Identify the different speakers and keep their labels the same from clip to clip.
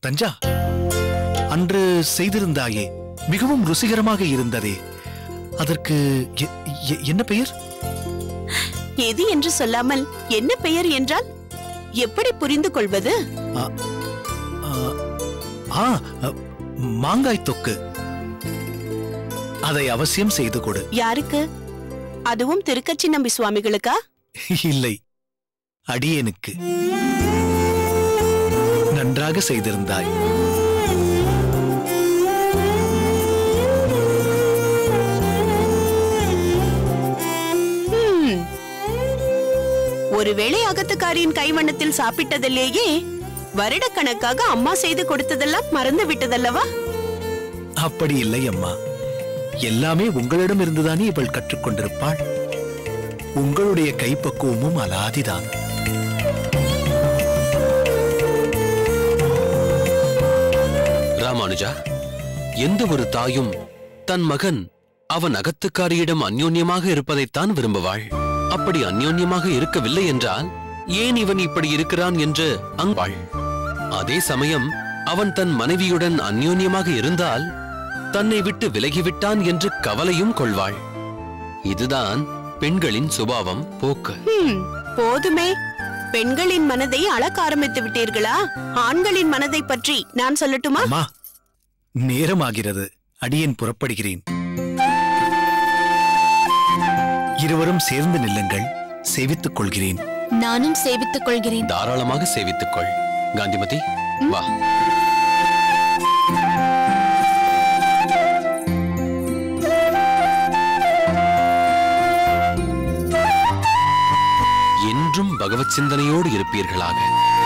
Speaker 1: தஞ்சா, அன்று செய்திருந்தாயே, மிகவும் ருசிகரமாக இருந்ததே, அதற்கு என்ன பெயர்?
Speaker 2: எது என்று சொல்லாமல் என்ன பெயர் என்றால் எப்படி புரிந்து கொள்வது?
Speaker 1: மாங்காய் தொக்கு. அதை அவசியம் செய்து கொடு.
Speaker 2: யாருக்கு? அதுவும் திருக்கச்சி நம்பி சுவாமிகளுக்கா?
Speaker 1: இல்லை, அடியேனுக்கு. நன்றாக செய்திருந்தாய்.
Speaker 2: ஒருவேளை அகத்துக்காரியின் கைவண்ணத்தில் சாப்பிட்டதிலேயே வருடக்கணக்காக அம்மா செய்து கொடுத்ததெல்லாம் மறந்து விட்டதல்லவா?
Speaker 1: அப்படி இல்லை அம்மா, எல்லாமே உங்களிடம் இருந்துதானே இவள் கற்றுக்கொண்டிருப்பாள். உங்களுடைய கைப்பக்குவமும் அலாதிதான்.
Speaker 3: ராமானுஜா, எந்த ஒரு தாயும் தன் மகன் அவன் அகத்துக்காரியிடம் அந்யோன்யமாக இருப்பதைத்தான் விரும்புவாள். அப்படி அந்யோன்யமாக இருக்கவில்லை என்றால் ஏன் இவன் இப்படி இருக்கிறான் என்று அங்காள். அதே சமயம் அவன் தன் மனைவியுடன் அந்யோன்யமாக இருந்தால் தன்னை விட்டு விலகிவிட்டான் என்று கவலையும் கொள்வாள். இதுதான் பெண்களின் சுபாவம், போக்கு.
Speaker 2: போதுமே, பெண்களின் மனதை அளக்க ஆரம்பித்து விட்டீர்களா? ஆண்களின் மனதை பற்றி நான் சொல்லட்டுமா?
Speaker 1: நேரமாகிறது, அடியேன் புறப்படுகிறேன். இருவரும் சேர்ந்து நில்லுங்கள், சேவித்துக் கொள்கிறேன்.
Speaker 4: நானும் சேவித்துக் கொள்கிறேன்.
Speaker 3: தாராளமாக சேவித்துக் கொள். காந்திமதி, வா. என்றும் பகவத் சிந்தனையோடு இருப்பீர்களாக.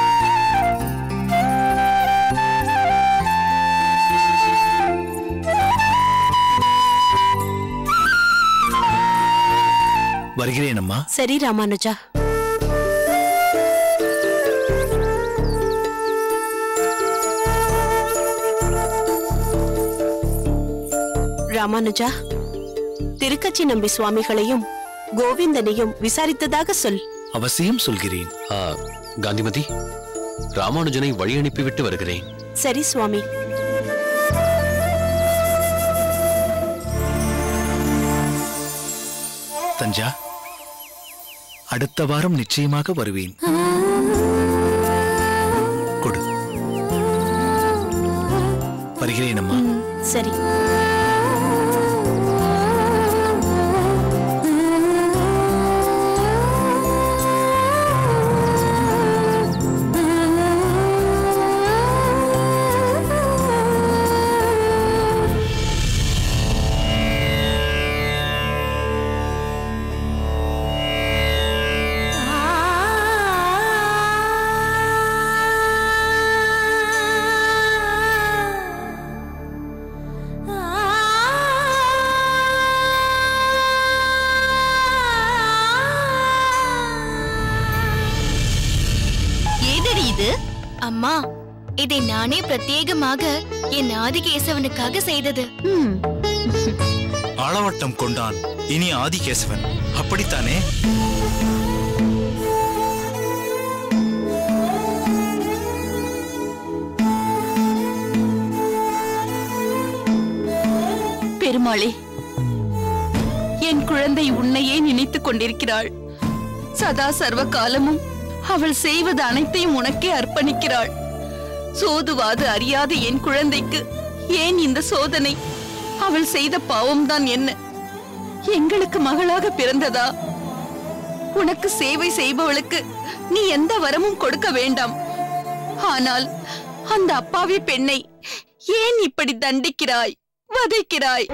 Speaker 1: வருகிறேன் அம்மா.
Speaker 2: சரி ராமானுஜா. ராமானுஜா, திருக்கச்சி நம்பி சுவாமிகளையும் கோவிந்தனையும் விசாரித்ததாக சொல்.
Speaker 1: அவசியம் சொல்கிறேன்.
Speaker 3: காந்திமதி, ராமானுஜனை வழி அனுப்பிவிட்டு வருகிறேன்.
Speaker 2: சரி சுவாமி.
Speaker 1: தஞ்சா, அடுத்த வாரம் நிச்சயமாக வருவேன். கொடு. வருகிறேன் அம்மா.
Speaker 2: சரி.
Speaker 4: அம்மா, இதை நானே பிரத்யேகமாக என் ஆதிகேசவனுக்காக செய்தது.
Speaker 5: ஆளவட்டம் கொண்டான் இனி ஆதிகேசவன், அப்படித்தானே?
Speaker 6: பெருமாளே, என் குழந்தை உன்னையே நினைத்துக் கொண்டிருக்கிறாள். சதா சர்வ காலமும் அவள் செய்வது அனைத்தையும் உனக்கே அர்ப்பணிக்கிறாள். சோதுவாது அறியாத என் குழந்தைக்கு ஏன் இந்த சோதனை? அவள் செய்த பாவம்தான் என்ன? எங்களுக்கு மகளாக பிறந்ததா? உனக்கு சேவை செய்பவளுக்கு நீ எந்த வரமும் கொடுக்க வேண்டாம். ஆனால் அந்த அப்பாவி பெண்ணை ஏன் இப்படி தண்டிக்கிறாய், வதைக்கிறாய்?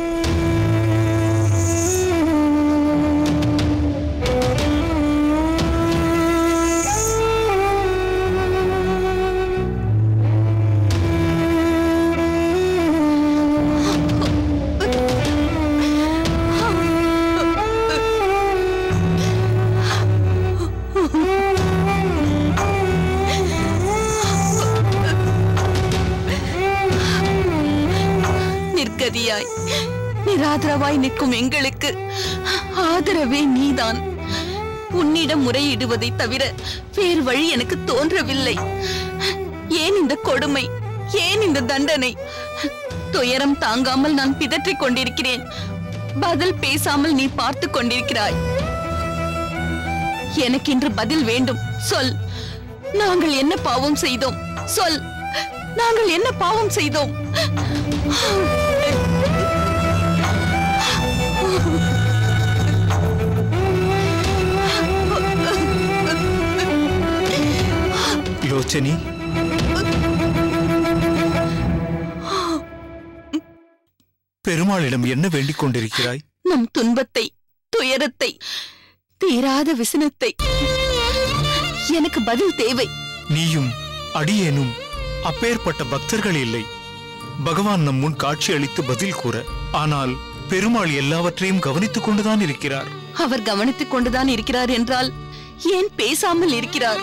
Speaker 6: நிராதரவாய் நிற்கும் எங்களுக்கு ஆதரவே நீதான். உன்னிடம் முறையிடுவதை தவிர வேறு வழி எனக்கு தோன்றவில்லை. ஏன் இந்த கொடுமை? ஏன் இந்த தண்டனை? துயரம் தாங்காமல் நான் பிதற்றிக் கொண்டிருக்கிறேன். பதில் பேசாமல் நீ பார்த்து கொண்டிருக்கிறாய். எனக்கு இன்று பதில் வேண்டும். சொல், நாங்கள் என்ன பாவம் செய்தோம்? சொல், நாங்கள் என்ன பாவம் செய்தோம்?
Speaker 5: லோச்சனி, பெருமாளிடம் என்ன வேண்டிக் கொண்டிருக்கிறாய்?
Speaker 6: நம் துன்பத்தை, துயரத்தை, தீராத விசனத்தை. எனக்கு பதில் தேவை.
Speaker 5: நீயும் அடியேனும் அப்பேற்பட்ட பக்தர்கள் இல்லை. பகவான் நம் முன் காட்சி அளித்து பதில் கூற. ஆனால் பெருமாள் எல்லாவற்றையும் கவனித்துக் கொண்டுதான் இருக்கிறார்.
Speaker 6: அவர் கவனித்துக் கொண்டுதான் இருக்கிறார் என்றால் ஏன் பேசாமல் இருக்கிறார்?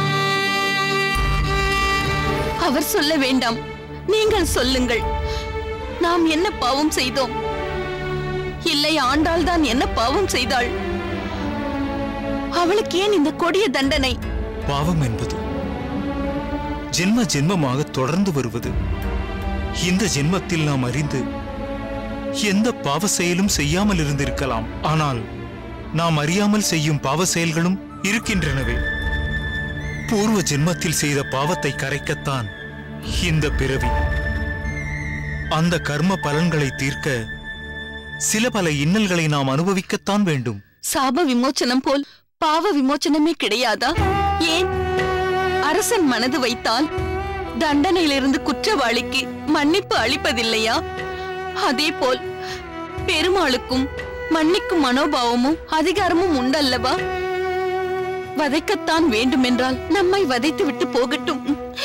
Speaker 6: அவர் சொல்ல வேண்டாம், நீங்கள் சொல்லுங்கள். நாம் என்ன பாவம் செய்தோம்? இல்லை, ஆண்டாள் தான் என்ன பாவம் செய்தாள்? அவளுக்கு ஏன் இந்த கொடிய தண்டனை?
Speaker 5: பாவம் என்பது ஜென்ம ஜென்மமாக தொடர்ந்து வருவது. இந்த ஜென்மத்தில் நாம் அறிந்து எந்த பாவ செயலும் செய்யாமல் இருந்திருக்கலாம். ஆனால் நாம் அறியாமல் செய்யும் பாவ செயல்களும் இருக்கின்றனவே. பூர்வ ஜென்மத்தில் செய்த பாவத்தை கரைக்கத்தான் இந்த பிறவி. அந்த கர்ம பலன்களை தீர்க்க சில பல இன்னல்களை நாம் அனுபவிக்கத்தான் வேண்டும்.
Speaker 6: சாப விமோச்சனம் போல் பாவ விமோச்சனமே கிடையாதா? ஏன் அரசன் மனது வைத்தால் தண்டனையிலிருந்து குற்றவாளிக்கு மன்னிப்பு அளிப்பதில்லையா? அதே போல் பெருமாளுக்கும் மன்னிக்கும் மனோபாவமும் அதிகாரமும் உண்டல்லவா? வதைக்கத்தான் வேண்டுமென்றால் நம்மை வதைத்து விட்டு போகட்டும்.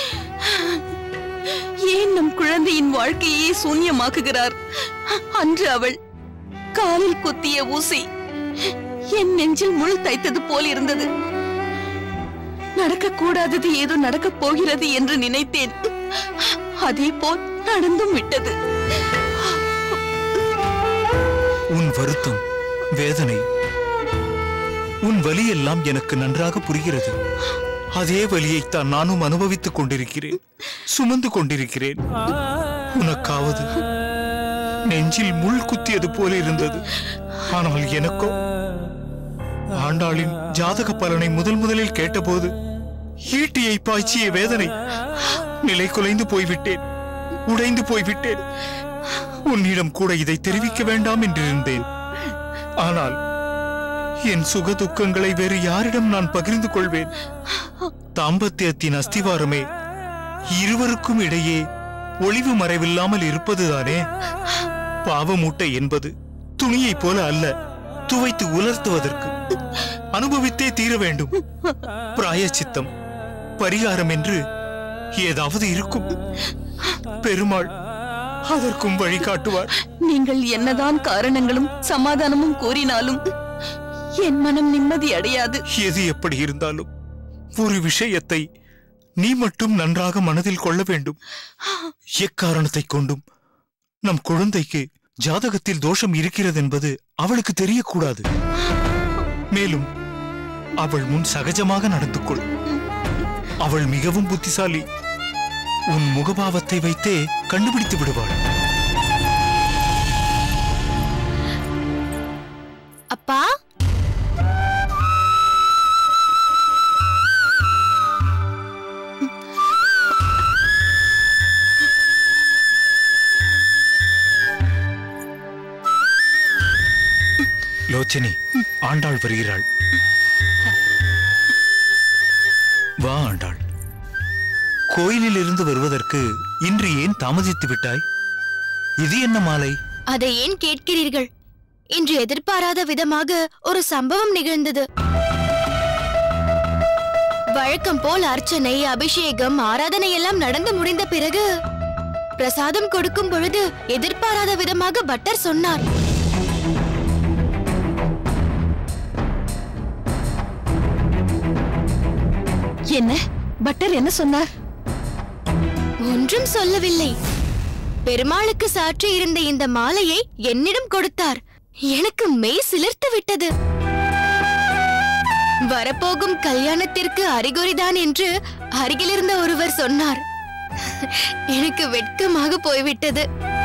Speaker 6: ஏன் நம் குழந்தையின் வாழ்க்கையே சூன்யமாக்குகிறார்? அன்று அவள் காலில் குத்திய ஊசி என் நெஞ்சில் முள் தைத்தது போல் இருந்தது. நடக்கக்கூடாதது ஏதோ நடக்கப் போகிறது என்று நினைத்தேன். அதே போல் நடந்தும் விட்டது.
Speaker 5: உன் வருத்தம், வேதனை, உன் வலியெல்லாம் எனக்கு நன்றாக புரிகிறது. அதே வலியைத்தான் நானும் அனுபவித்துக் கொண்டிருக்கிறேன், சுமந்து கொண்டிருக்கிறேன். உனக்காவது நெஞ்சில் முள் குத்தியது போல இருந்தது. ஆனால் எனக்கோ ஆண்டாளின் ஜாதக பலனை முதலில் கேட்டபோது ஈட்டியை பாய்ச்சிய வேதனை. நிலை குலைந்து போய்விட்டேன், உடைந்து போய்விட்டேன். உன்னிடம் கூட இதை தெரிவிக்க வேண்டாம் என்றிருந்தேன். ஆனால் என் சுக துக்கங்களை வேறு யாரிடம் நான் பகிர்ந்து கொள்வேன்? தாம்பத்தியத்தின் அஸ்திவாரமே இருவருக்கும் இடையே ஒளிவு மறைவில்லாமல் இருப்பதுதானே. பாவமூட்டை என்பது துணியைப் போல அல்ல, துவைத்து உலர்த்துவதற்கு அனுபவித்தே தீர வேண்டும். பிராயச்சித்தம், பரிகாரம் என்று ஏதாவது இருக்கும். பெருமாள் அதற்கும் வழிகாட்டுவார்.
Speaker 6: நீங்கள் என்னதான் காரணங்களும் சமாதானமும் கூறினாலும் என் மனம் நிம்மதி அடையாது.
Speaker 5: எது எப்படி இருந்தாலும் ஒரு விஷயத்தை நீ மட்டும் நன்றாக மனதில் கொள்ள வேண்டும். எக்காரணத்தை கொண்டும் நம் குழந்தைக்கு ஜாதகத்தில் தோஷம் இருக்கிறது என்பது அவளுக்கு தெரியக்கூடாது. மேலும் அவள் முன் சகஜமாக நடந்து கொள். அவள் மிகவும் புத்திசாலி. உன் முகபாவத்தை வைத்தே கண்டுபிடித்து விடுவாள்.
Speaker 4: அப்பா,
Speaker 5: லோச்சனி, ஆண்டாள் வருகிறாள். வா ஆண்டாள். கோயிலில் இருந்து வருவதற்கு இன்று ஏன் தாமதித்து விட்டாய்? இது என்ன மாலை?
Speaker 4: அதை ஏன் கேட்கிறீர்கள்? இன்று எதிர்பாராத விதமாக ஒரு சம்பவம் நிகழ்ந்தது. வழக்கம் போல் அர்ச்சனை, அபிஷேகம், ஆராதனை எல்லாம் நடந்து முடிந்த பிறகு பிரசாதம் கொடுக்கும் பொழுது எதிர்பாராத விதமாக பட்டர் சொன்னார்.
Speaker 6: என்ன பட்டர் என்ன சொன்னார்?
Speaker 4: ஒன்றும் சொல்லவில்லை. பெருமாளுக்கு சாற்றி இருந்த இந்த மாலையை என்னிடம் கொடுத்தார். எனக்கு மெய் சிலிர்த்து விட்டது. வரப்போகும் கல்யாணத்திற்கு அறிகுறிதான் என்று அருகிலிருந்த ஒருவர் சொன்னார். எனக்கு வெட்கமாக போய்விட்டது.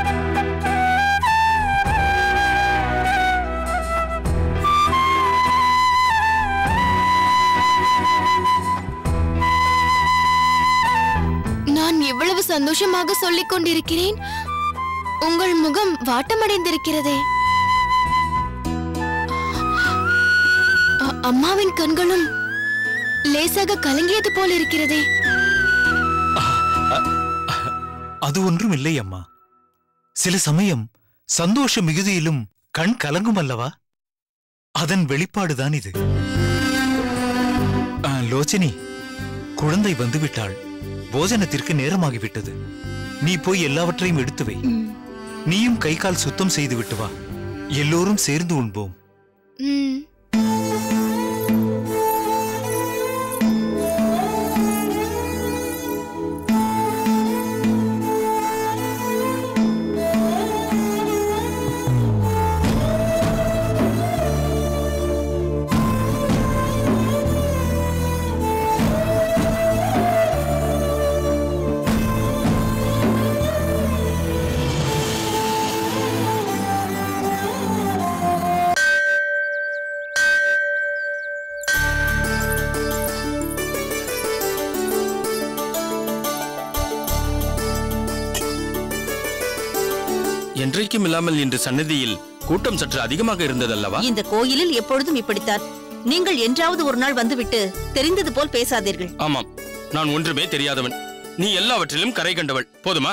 Speaker 4: நான் எவ்வளவு சந்தோஷமாக சொல்லிக் கொண்டிருக்கிறேன், உங்கள் முகம் வாட்டமடைந்திருக்கிறதே. அம்மாவின் கண்களும் லேசாக கலங்கியது போல் இருக்கிறதே.
Speaker 5: அது ஒன்றும் இல்லை அம்மா. சில சமயம் சந்தோஷ மிகுதியிலும் கண் கலங்கும் அல்லவா? அதன் வெளிப்பாடுதான் இது. லோச்சனி, குழந்தை வந்துவிட்டாள். போஜனத்திற்கு நேரமாகிவிட்டது. நீ போய் எல்லாவற்றையும் எடுத்து வை. நீயும் கை கால் சுத்தம் செய்து விட்டு வா. எல்லோரும் சேர்ந்து உண்போம்.
Speaker 7: என்றைக்கும் இல்லாமல் இன்று சன்னதியில் கூட்டம் சற்று அதிகமாக இருந்ததல்லவா?
Speaker 6: இந்த கோயிலில் எப்பொழுதும் இப்படித்தான். நீங்கள் என்றாவது ஒரு நாள் வந்துவிட்டு தெரிந்தது போல் பேசாதீர்கள்.
Speaker 7: ஆமாம், நான் ஒன்றுமே தெரியாதவன். நீ எல்லாவற்றிலும் கரை கண்டவள். போதுமா?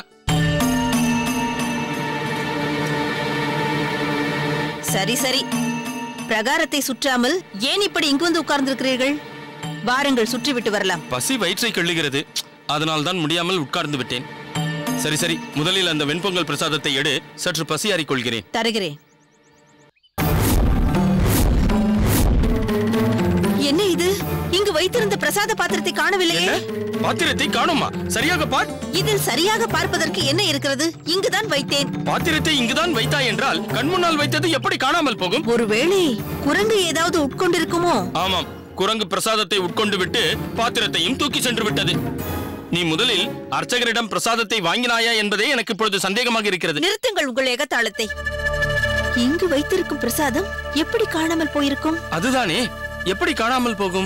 Speaker 6: சரி சரி, பிரகாரத்தை சுற்றாமல் ஏன் இப்படி இங்கு வந்து உட்கார்ந்திருக்கிறீர்கள்? வாருங்கள், சுற்றிவிட்டு வரலாம்.
Speaker 7: பசி வயிற்றை கிள்ளுகிறது, அதனால் தான் முடியாமல் உட்கார்ந்து விட்டேன். சரி சரி, முதலில் அந்த வெண்பொங்கல் பிரசாதத்தை எடு. சற்று பசியாறிக் கொள்கிறேன்.
Speaker 6: தருகிறேன். என்ன இது? இங்கு வைத்திருந்த பிரசாத பாத்திரத்தை காணவில்லையே.
Speaker 7: பாத்திரத்தை காணுமா? சரியாக பார்.
Speaker 6: இதில் சரியாக பார்ப்பதற்கு என்ன இருக்கிறது? இங்குதான் வைத்தேன்.
Speaker 7: பாத்திரத்தை இங்குதான் வைத்தாய் என்றால் கண்முன்னால் வைத்தது எப்படி காணாமல் போகும்?
Speaker 6: ஒருவேளை குரங்கு ஏதாவது உட்கொண்டிருக்குமோ?
Speaker 7: ஆமாம், குரங்கு பிரசாதத்தை உட்கொண்டு விட்டு பாத்திரத்தையும் தூக்கி சென்று விட்டது. நீ முதலில் அர்ச்சகரிடம் பிரசாதத்தை வாங்கினாயா என்பதே எனக்கு இப்பொழுது சந்தேகமாக இருக்கிறது.
Speaker 6: நிறுத்துங்கள் உங்கள் ஏகத்தாளத்தை. இங்கு வைத்திருக்கும் பிரசாதம் எப்படி காணாமல் போயிருக்கும்?
Speaker 7: அதுதானே, எப்படி காணாமல் போகும்?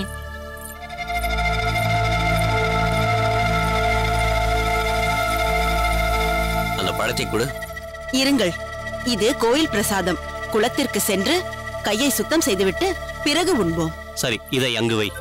Speaker 3: அந்த பழத்தை கொடு.
Speaker 6: இருங்கள், இது கோயில் பிரசாதம். குளத்திற்கு சென்று கையை சுத்தம் செய்துவிட்டு பிறகு உண்போம்.
Speaker 3: சரி, இதை அங்கு வை.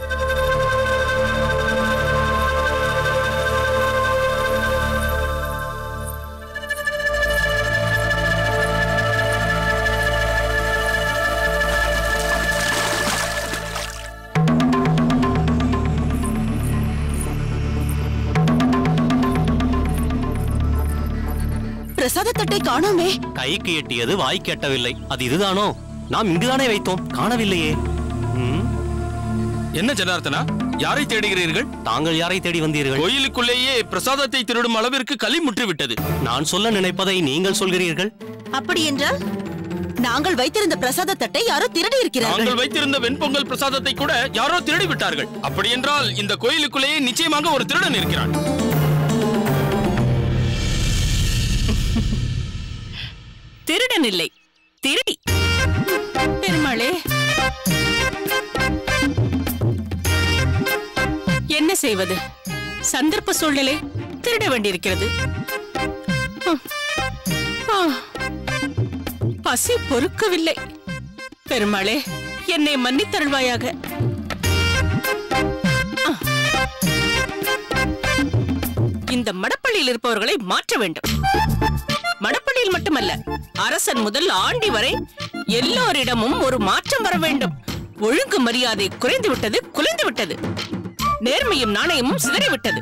Speaker 6: பிரசாத தட்டை காணோமே.
Speaker 3: கைக்கு எட்டியது வாய்க்கு எட்டவில்லை. அது இதுதானோ? நாம் இங்குதானே வைத்தோம், காணவில்லையே.
Speaker 7: என்ன ஜனார்த்தனா, யாரை தேடுகிறீர்கள்?
Speaker 3: தாங்கள் யாரை தேடி வந்தீர்கள்?
Speaker 7: கோயிலுக்குள்ளேயே பிரசாதத்தை திருடும் அளவிற்கு களி முற்றிவிட்டது.
Speaker 3: நான் சொல்ல நினைப்பதை நீங்கள் சொல்கிறீர்கள்.
Speaker 6: அப்படி என்றால் நாங்கள் வைத்திருந்த பிரசாத தட்டை யாரோ திருடி இருக்கிறார்கள்.
Speaker 7: நாங்கள் வைத்திருந்த வெண்பொங்கல் பிரசாதத்தை கூட யாரோ திருடி விட்டார்கள். அப்படி என்றால் இந்த கோயிலுக்குள்ளேயே நிச்சயமாக ஒரு திருடன் இருக்கிறான்.
Speaker 6: திருடன் இல்லை, திருடி. பெருமாளே, என்ன செய்வது? சந்தர்ப்ப சூழ்நிலை திருட வேண்டியிருக்கிறது. பசி பொறுக்கவில்லை. பெருமாளே, என்னை மன்னித்தருள்வாயாக. இந்த மடப்பள்ளியில் இருப்பவர்களை மாற்ற வேண்டும். மடப்பள்ளியில் மட்டுமல்ல, அரசன் முதல் ஆண்டி வரை எல்லோரிடமும் ஒரு மாற்றம் வர வேண்டும். ஒழுங்கு மரியாதை குறைந்து விட்டது, குலைந்து விட்டது. நேர்மையும் நாணயமும் சிதறிவிட்டது.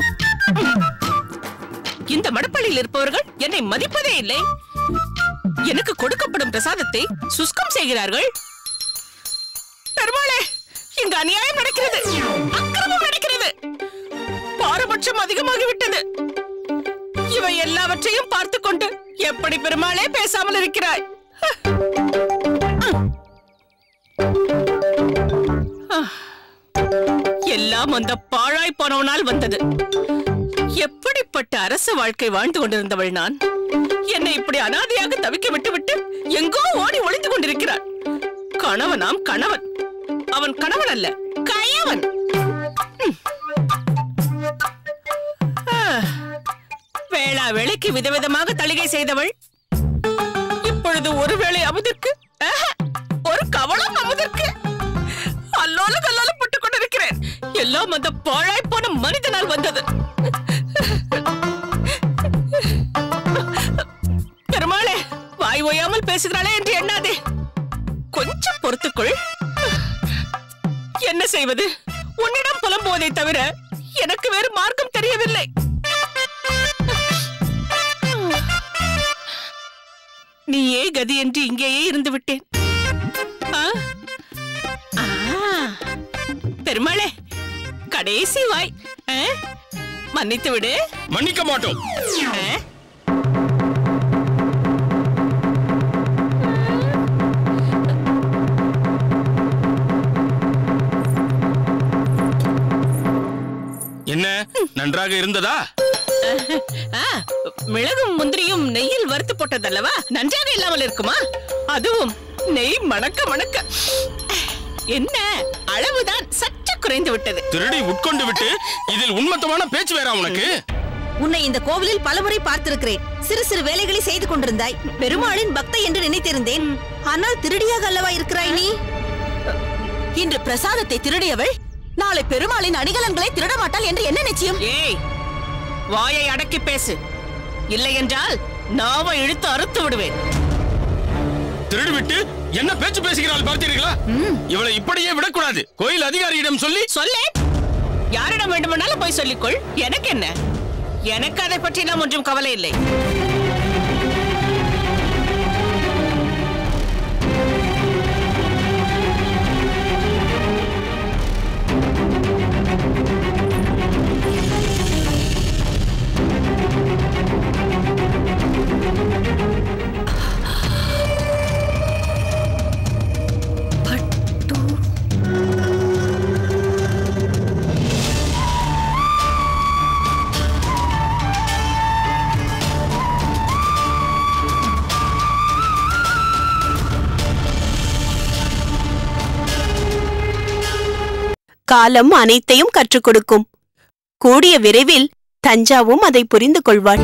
Speaker 6: இந்த மடப்பள்ளியில் இருப்பவர்கள் என்னை மதிப்பதே இல்லை. எனக்கு கொடுக்கப்படும் பிரசாதத்தை சுஸ்கம் செய்கிறார்கள். பெருமாளே, இங்கு அநியாயம் நடக்கிறது, அக்கிரமம் நடக்கிறது, பாரபட்சம் அதிகமாகிவிட்டது. இவை எல்லாவற்றையும் பார்த்து கொண்டு எப்படி பெருமாளே பேசாமல் இருக்கிறாய்? எல்லாம் அந்த பாழாய் போனவனால் வந்தது. எப்படிப்பட்ட அரச வாழ்க்கை வாழ்ந்து கொண்டிருந்தவள் நான். என்னை இப்படி அனாதையாக தவிக்க விட்டு எங்கோ ஓடி ஒளிந்து கொண்டிருக்கிறார். கணவனாம் கணவன், அவன் கணவன் அல்ல, கயவன். வேளா வேளைக்கு விதவிதமாக தளிகை செய்தவள் இப்பொழுது ஒருவேளை அமுதற்கு, ஒரு கவளம் அமுதற்கு அல்லோல கல்லோல பட்டுக் கொண்டிருக்கிறேன். எல்லாம் அந்த பாழாய் போன மனிதனால் வந்தது. பெருமாளே, வாய் ஓயாமல் பேசுகிறாளே என்று எண்ணாதே, கொஞ்சம் பொறுத்துக்கொள். என்ன செய்வது? உன்னிடம் புலம்புவதை தவிர எனக்கு வேறு மார்க்கம் தெரியவில்லை. நீயே கதி என்று இங்கேயே இருந்து விட்டேன். பெருமாளே, கடைசி வாய், மன்னித்து விடு.
Speaker 7: மன்னிக்க மாட்டோம். என்ன, நன்றாக இருந்ததா?
Speaker 6: மிளகும் முந்திரியும் நெய்யில் வறுத்து போட்டதல்லவா, நன்றாக இல்லாமல் இருக்குமா? அதுவும் நெய் மணக்க மணக்க. என்ன, அளவுதான் சற்று குறைந்து விட்டது.
Speaker 7: திருடி உட்கொண்டு விட்டு இதில் உண்மத்தமான பேச்சு வேற உனக்கு?
Speaker 8: உன்னை இந்த கோவிலில் பலமுறை பார்த்திருக்கிறேன். சிறு சிறு வேலைகளை செய்து கொண்டிருந்தாய். பெருமாளின் பக்தை என்று நினைத்திருந்தேன். ஆனால் திருடியாக அல்லவா இருக்கிறாய் நீ? இன்று பிரசாதத்தை திருடியவள் நாளை பெருமாளின் அணிகலன்களை திருட மாட்டாள் என்று என்ன நிச்சயம்?
Speaker 6: ஏய், வாயை அடக்கி பேசு, இல்லை என்றால் நாவை இழுத்து அறுத்து விடுவேன்.
Speaker 7: திருடி விட்டு என்ன பேச்சு பேசுகிறாள் பார்த்தீர்களா? இவளை இப்படியே விடக்கூடாது. கோயில் அதிகாரியிடம் சொல்லி
Speaker 6: யாரிடம் வேண்டுமானாலும் போய் சொல்லிக்கொள், எனக்கு என்ன? எனக்கு அதை பற்றி நாம் ஒன்றும் கவலை இல்லை.
Speaker 2: காலம் அனைத்தையும் கற்றுக் கொடுக்கும். கூடிய விரைவில் தஞ்சாவும் அதை புரிந்து கொள்வாள்.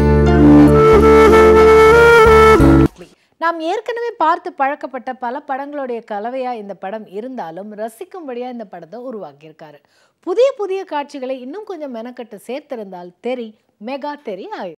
Speaker 9: நாம் ஏற்கனவே பார்த்து பழக்கப்பட்ட பல படங்களுடைய கலவையா இந்த படம் இருந்தாலும் ரசிக்கும்படியா இந்த படத்தை உருவாக்கியிருக்காரு. புதிய புதிய காட்சிகளை இன்னும் கொஞ்சம் மெனக்கட்டு சேர்த்திருந்தால் தெரி மெகா தெரி ஆகும்.